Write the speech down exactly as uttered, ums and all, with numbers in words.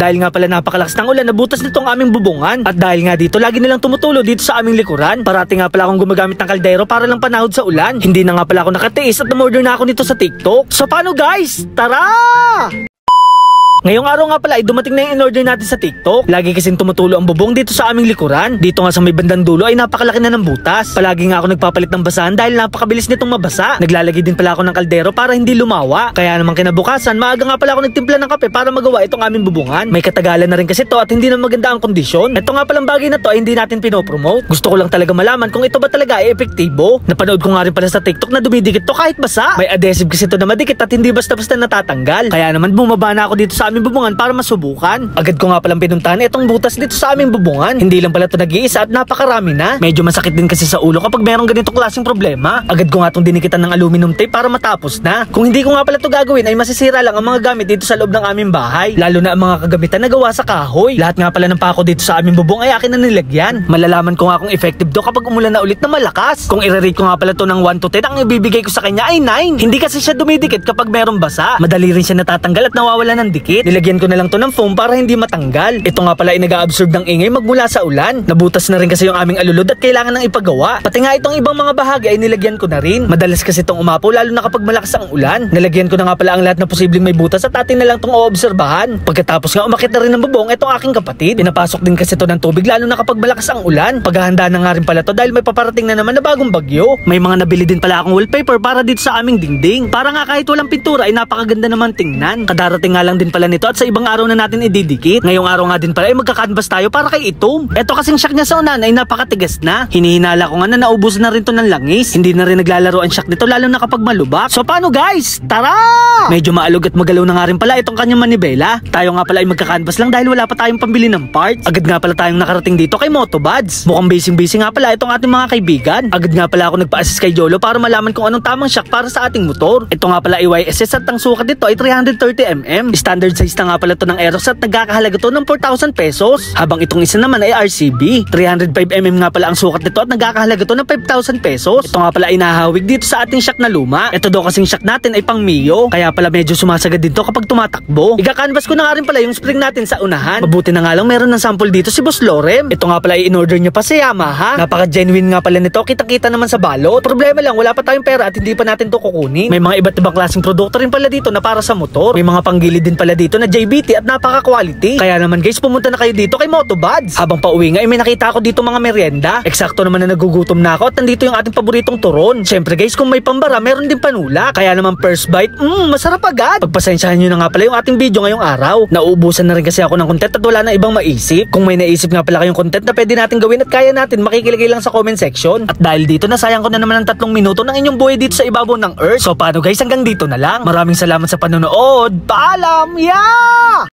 Dahil nga pala napakalakas ng ulan, nabutas nito ang aming bubungan. At dahil nga dito, lagi nilang tumutulo dito sa aming likuran. Parati nga pala akong gumagamit ng kaldero para lang panahod sa ulan. Hindi na nga pala ako nakatiis at namorder na ako nito sa TikTok. So paano guys? Tara! Ngayong araw nga pala ay dumating na yung in-order natin sa TikTok. Lagi kasing tumutulo ang bubong dito sa aming likuran. Dito nga sa may bandang dulo ay napakalaki na ng butas. Palagi nga ako nagpapalit ng basahan dahil napakabilis nitong mabasa. Naglalagay din pala ako ng kaldero para hindi lumawa. Kaya naman kinabukasan, maaga nga pala ako nagtimpla ng kape para magawa itong aming bubungan. May katagalan na rin kasi to at hindi na maganda ang kondisyon. Ito nga palang bagay na to ay hindi natin pinopromote. Gusto ko lang talaga malaman kung ito ba talaga ay epektibo. Napanood ko nga rin pala sa TikTok na dumidikit to kahit basa. May adhesive kasi to na madikit at hindi basta-basta natatanggal. Kaya naman bumaba na ako dito sa aming bubungan para masubukan. Agad ko nga palang pinuntahan itong butas dito sa aming bubungan. Hindi lang pala ito nag-iisa at napakarami na. Medyo masakit din kasi sa ulo kapag merong ganitong klaseng problema. Agad ko nga itong dinikitan ng aluminum tape para matapos na. Kung hindi ko nga pala ito gagawin ay masisira lang ang mga gamit dito sa loob ng aming bahay. Lalo na ang mga kagamitan na gawa sa kahoy. Lahat nga pala ng pako dito sa aming bubong ay akin na nilagyan. Malalaman ko nga kung effective do kapag umulan na ulit na malakas. Kung i-rate ko nga pala ito ng one to ten, ang ibibigay ko sa kanya ay nine. Hindi kasi siya dumidikit kapag merong basa. Madali rin siya natatanggal at nawawala ng dikit. Nilagyan ko na lang to ng foam para hindi matanggal. Ito nga pala ay nag-a-absorb ng ingay magmula sa ulan. Nabutas na rin kasi yung aming alulod at kailangan ng ipagawa. Pati nga itong ibang mga bahagi ay nilagyan ko na rin. Madalas kasi itong umapaw lalo na kapag malakas ang ulan. Nilagyan ko na nga pala ang lahat na posibleng may butas at atin na lang itong oobserbahan. Pagkatapos nga umakit na rin ng bubong itong aking kapatid. Pinapasok din kasi ito ng tubig lalo na kapag malakas ang ulan. Paghahanda na nga rin pala to dahil may paparating na naman na bagong bagyo. May mga nabili din pala akong wallpaper para dito sa aming dingding. Para nga kahit walang pintura ay napakaganda naman tingnan. Kadarating nga lang din pala nito at sa ibang araw na natin ididikit. Ngayong araw nga din pala ay magka-canvas tayo para kay Itom. Eto kasing shock niya sa unan ay napakatigas na. Hinihinala ko nga na naubos na rin to ng langis. Hindi na rin naglalaro ang shock nito lalo na kapag malubak. So paano guys? Tara! Medyo maalog at magalaw na nga rin pala itong kanyang manibela. Tayo nga pala ay magka-canvas lang dahil wala pa tayong pambili ng parts. Agad nga pala tayong nakarating dito kay Motobuds. Mukhang busy-busy nga pala itong ating mga kaibigan. Agad nga pala ako nagpa-assist kay Jolo para malaman kung anong tamang shock para sa ating motor. Ito nga pala ay Y S S at ang sukat dito ay three thirty millimeters. Standard size na nga pala ito ng Aerox at nagkakahalaga to ng four thousand pesos. Habang itong isa naman ay R C B. three oh five millimeters nga pala ang sukat nito at nagkakahalaga to ng five thousand pesos. Ito nga pala ay nahawig dito sa ating shock na luma. Ito daw kasing shock natin ay pang Mio. Kaya pala medyo sumasagad dito kapag tumatakbo. Ika-canvas ko na nga rin pala yung spring natin sa unahan. Mabuti na nga lang meron ng sample dito si Boss Lorem. Ito nga pala ay in-order niya pa sa Yamaha. Napaka-genuine nga pala nito. Kitang-kita naman sa balot. Problema lang wala pa tayong pera at hindi pa natin to kukunin. May mga iba't ibang klaseng produkto rin pala dito na para sa motor. May mga panggilid din pala dito na J B T at napaka-quality. Kaya naman guys, pumunta na kayo dito kay Motobuds. Habang pauwi nga ay may nakita ako dito mga merienda. Eksakto naman na nagugutom na ako at nandito yung ating paboritong turon. Syempre guys, kung may pambara, meron din panula. Kaya naman first bite, mmm, masarap agad. Pagpasensyahan nyo na nga pala yung ating video ngayong araw. Nauubusan na rin kasi ako ng content at wala na ibang maisip. Kung may naisip nga pala kayong content na pwede natin gawin at kaya natin, makikilagay lang sa comment section. At dahil dito, nasayang ko na naman ng tatlong minuto ng inyong buhay dito sa ibabaw ng earth. So paano guys, hanggang dito na lang. Maraming salamat sa panonood. Paalam! Yeah!